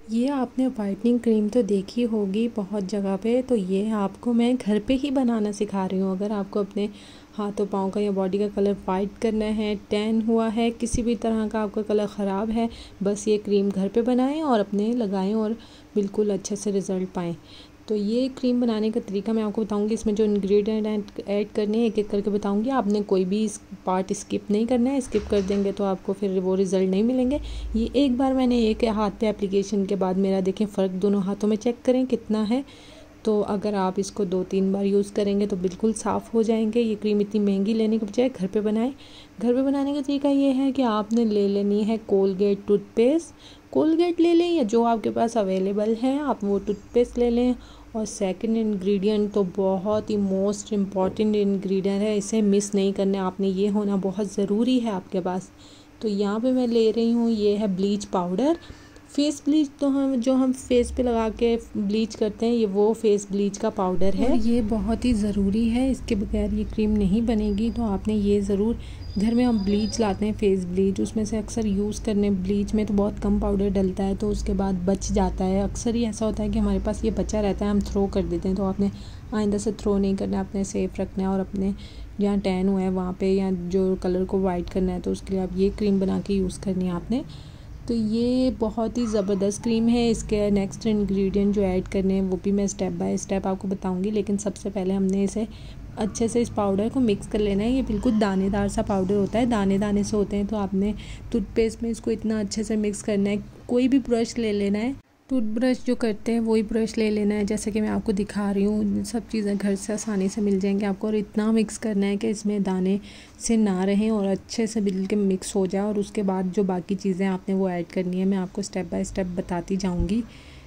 ये आपने whitening cream तो देखी होगी बहुत जगह पे, तो ये आपको मैं घर पे ही बनाना सिखा रही हूँ। अगर आपको अपने हाथों पाँव का या बॉडी का कलर वाइट करना है, टैन हुआ है, किसी भी तरह का आपका कलर ख़राब है, बस ये क्रीम घर पे बनाएं और अपने लगाएं और बिल्कुल अच्छे से रिज़ल्ट पाएँ। तो ये क्रीम बनाने का तरीका मैं आपको बताऊंगी। इसमें जो इंग्रेडिएंट ऐड करने हैं एक एक करके बताऊंगी। आपने कोई भी इस पार्ट स्किप नहीं करना है, स्किप कर देंगे तो आपको फिर वो रिज़ल्ट नहीं मिलेंगे। ये एक बार मैंने एक हाथ पे एप्लीकेशन के बाद मेरा देखें फ़र्क दोनों हाथों में चेक करें कितना है। तो अगर आप इसको 2-3 बार यूज़ करेंगे तो बिल्कुल साफ़ हो जाएंगे। ये क्रीम इतनी महंगी लेने के बजाय घर पे बनाएं। घर पे बनाने का तरीका ये है कि आपने ले लेनी है कोलगेट टूथपेस्ट। कोलगेट ले लें या जो आपके पास अवेलेबल है आप वो टूथपेस्ट ले लें। और सेकंड इंग्रेडिएंट तो बहुत ही मोस्ट इम्पॉर्टेंट इंग्रेडिएंट है, इसे मिस नहीं करना है आपने, ये होना बहुत ज़रूरी है आपके पास। तो यहाँ पे मैं ले रही हूँ, ये है ब्लीच पाउडर। फेस ब्लीच तो हम फेस पे लगा के ब्लीच करते हैं, ये वो फेस ब्लीच का पाउडर है। और ये बहुत ही ज़रूरी है, इसके बगैर ये क्रीम नहीं बनेगी। तो आपने ये ज़रूर, घर में हम ब्लीच लाते हैं फेस ब्लीच, उसमें से अक्सर यूज़ करने ब्लीच में तो बहुत कम पाउडर डलता है, तो उसके बाद बच जाता है। अक्सर ही ऐसा होता है कि हमारे पास ये बचा रहता है, हम थ्रो कर देते हैं। तो आपने आइंदा से थ्रो नहीं करना, अपने सेफ़ रखना है। और अपने जहाँ टैन हुआ है वहाँ पे या जो कलर को वाइट करना है तो उसके लिए आप ये क्रीम बना के यूज़ करनी है आपने। तो ये बहुत ही ज़बरदस्त क्रीम है। इसके नेक्स्ट इंग्रेडिएंट जो ऐड करने हैं वो भी मैं स्टेप बाय स्टेप आपको बताऊंगी, लेकिन सबसे पहले हमने इसे अच्छे से इस पाउडर को मिक्स कर लेना है। ये बिल्कुल दानेदार सा पाउडर होता है, दाने दाने से होते हैं। तो आपने टूथपेस्ट में इसको इतना अच्छे से मिक्स करना है। कोई भी ब्रश ले लेना है, टूथब्रश जो करते हैं वही ब्रश ले लेना है, जैसे कि मैं आपको दिखा रही हूँ। सब चीज़ें घर से आसानी से मिल जाएंगी आपको। और इतना मिक्स करना है कि इसमें दाने से ना रहें और अच्छे से बिल्कुल मिक्स हो जाए। और उसके बाद जो बाकी चीज़ें आपने वो ऐड करनी है, मैं आपको स्टेप बाय स्टेप बताती जाऊँगी।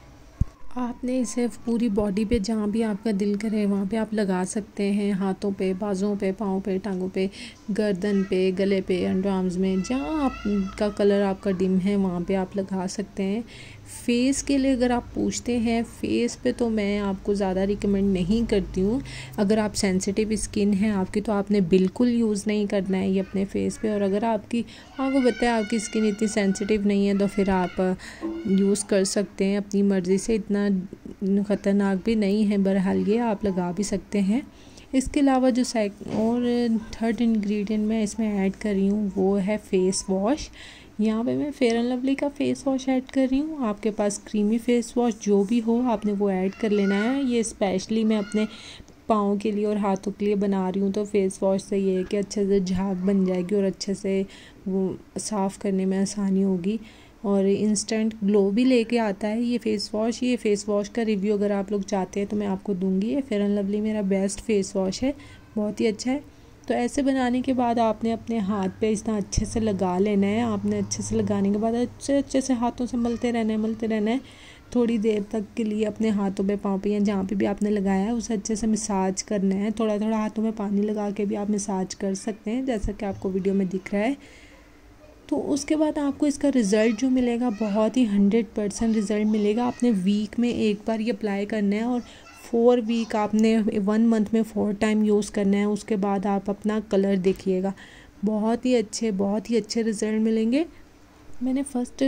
आपने इसे पूरी बॉडी पे जहाँ भी आपका दिल करे वहाँ पे आप लगा सकते हैं, हाथों पे, बाजुओं पे, पाँव पे, टांगों पे, गर्दन पे, गले पे, अंडर आर्म्स में, जहाँ आपका कलर आपका डिम है वहाँ पे आप लगा सकते हैं। फेस के लिए अगर आप पूछते हैं, फेस पे तो मैं आपको ज़्यादा रिकमेंड नहीं करती हूँ। अगर आप सेंसिटिव स्किन है आपकी तो आपने बिल्कुल यूज़ नहीं करना है ये अपने फेस पे। और अगर आपको पता है आपकी स्किन इतनी सेंसिटिव नहीं है तो फिर आप यूज़ कर सकते हैं अपनी मर्ज़ी से, इतना ख़तरनाक भी नहीं है। बहरहाल ये आप लगा भी सकते हैं। इसके अलावा जो और थर्ड इंग्रेडिएंट मैं इसमें ऐड कर रही हूँ वो है फेस वॉश। यहाँ पे मैं फेयर एंड लवली का फेस वॉश ऐड कर रही हूँ। आपके पास क्रीमी फेस वॉश जो भी हो आपने वो ऐड कर लेना है। ये स्पेशली मैं अपने पाँव के लिए और हाथों के लिए बना रही हूँ। तो फेस वॉश से ये है कि अच्छे से झाग बन जाएगी और अच्छे से वो साफ़ करने में आसानी होगी और इंस्टेंट ग्लो भी लेके आता है ये फेस वॉश। ये फेस वॉश का रिव्यू अगर आप लोग चाहते हैं तो मैं आपको दूंगी। ये फेयर एंड लवली मेरा बेस्ट फेस वॉश है, बहुत ही अच्छा है। तो ऐसे बनाने के बाद आपने अपने हाथ पे इतना अच्छे से लगा लेना है। आपने अच्छे से लगाने के बाद अच्छे से हाथों से मलते रहना है थोड़ी देर तक के लिए। अपने हाथों पे, पाँव पे या जहाँ पे भी आपने लगाया है उसे अच्छे से मसाज करना है। थोड़ा थोड़ा हाथों में पानी लगा के भी आप मसाज कर सकते हैं, जैसा कि आपको वीडियो में दिख रहा है। तो उसके बाद आपको इसका रिज़ल्ट जो मिलेगा बहुत ही 100% रिज़ल्ट मिलेगा। आपने वीक में एक बार ये अप्लाई करना है और 4 वीक आपने 1 मंथ में 4 टाइम यूज़ करना है। उसके बाद आप अपना कलर देखिएगा, बहुत ही अच्छे रिज़ल्ट मिलेंगे। मैंने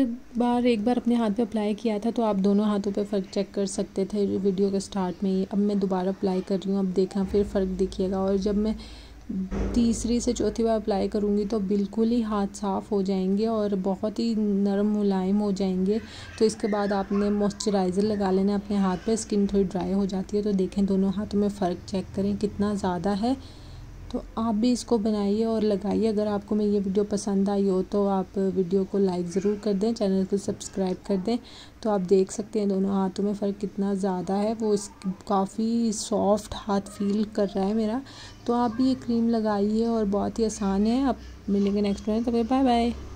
एक बार अपने हाथ पे अप्लाई किया था तो आप दोनों हाथों पे फ़र्क चेक कर सकते थे वीडियो के स्टार्ट में ही। अब मैं दोबारा अप्लाई कर रही हूँ, अब देखना फिर फ़र्क देखिएगा। और जब मैं तीसरी से चौथी बार अप्लाई करूँगी तो बिल्कुल ही हाथ साफ़ हो जाएंगे और बहुत ही नरम मुलायम हो जाएंगे। तो इसके बाद आपने मॉइस्चराइज़र लगा लेना अपने हाथ पे। स्किन थोड़ी ड्राई हो जाती है तो देखें दोनों हाथों में फ़र्क चेक करें कितना ज़्यादा है। तो आप भी इसको बनाइए और लगाइए। अगर आपको मेरी ये वीडियो पसंद आई हो तो आप वीडियो को लाइक ज़रूर कर दें, चैनल को सब्सक्राइब कर दें। तो आप देख सकते हैं दोनों हाथों में फ़र्क कितना ज़्यादा है। वो काफ़ी सॉफ्ट हाथ फील कर रहा है मेरा। तो आप भी ये क्रीम लगाइए और बहुत ही आसान है। आप मिलेंगे नेक्स्ट में, तो बाय बाय।